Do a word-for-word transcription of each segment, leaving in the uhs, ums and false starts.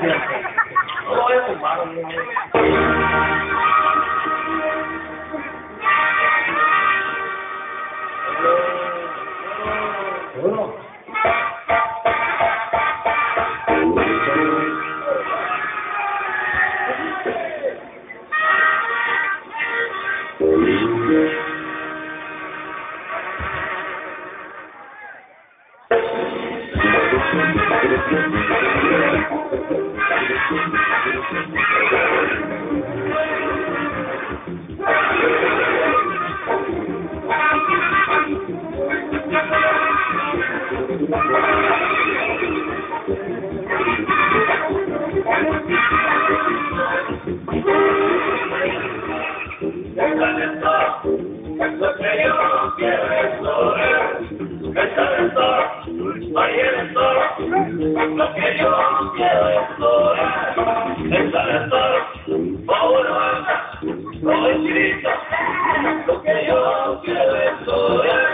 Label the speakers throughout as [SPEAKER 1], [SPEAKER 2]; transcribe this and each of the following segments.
[SPEAKER 1] No voy a fumar, no. Uno. Lo que yo quiero es lograr, el talento, ahí está. Lo que yo quiero es lograr, el talento, ahora anda, no es chirito. Lo que yo quiero es lograr.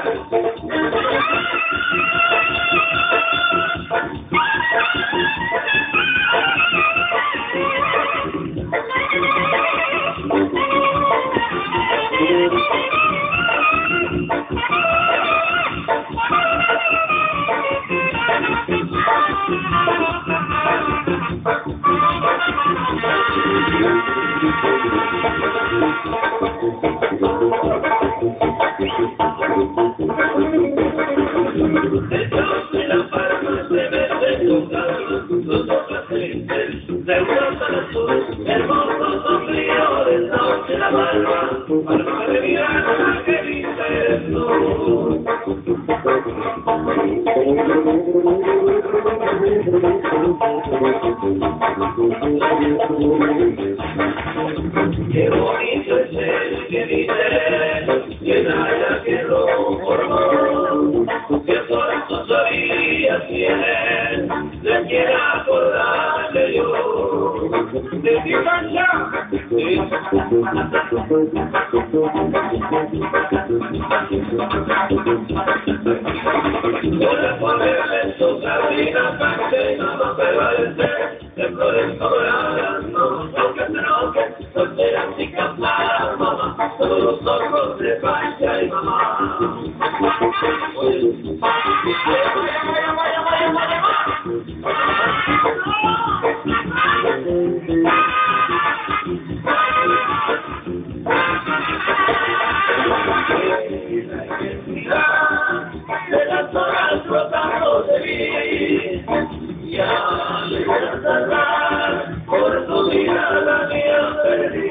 [SPEAKER 1] Hermoso sombrío del noche la barba, palma de mirada que dice tú. Qué bonito es el que dice que nada que lo formó, que solo sus orillas tienen, le quiero acordarle yo. De ti mancha, voy a ponerle su sardina para que no nos prevalecer, de flores doradas, no, aunque se enoje, solteras y casadas, mamá, todos los ojos de pancha y mamá. De las horas brotando de mí, ya le voy a cerrar, por tu mirada mía perdí.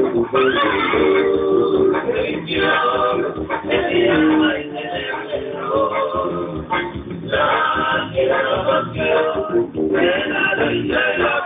[SPEAKER 1] Religión, el alma y el error, la quiero no pasión, de la risa y la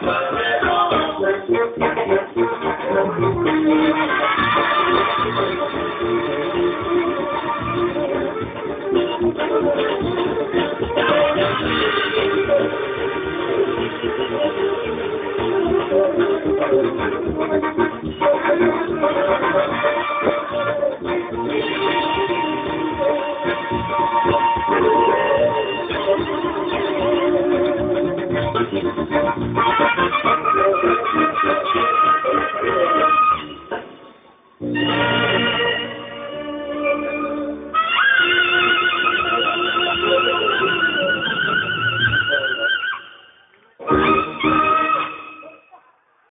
[SPEAKER 1] Thank you.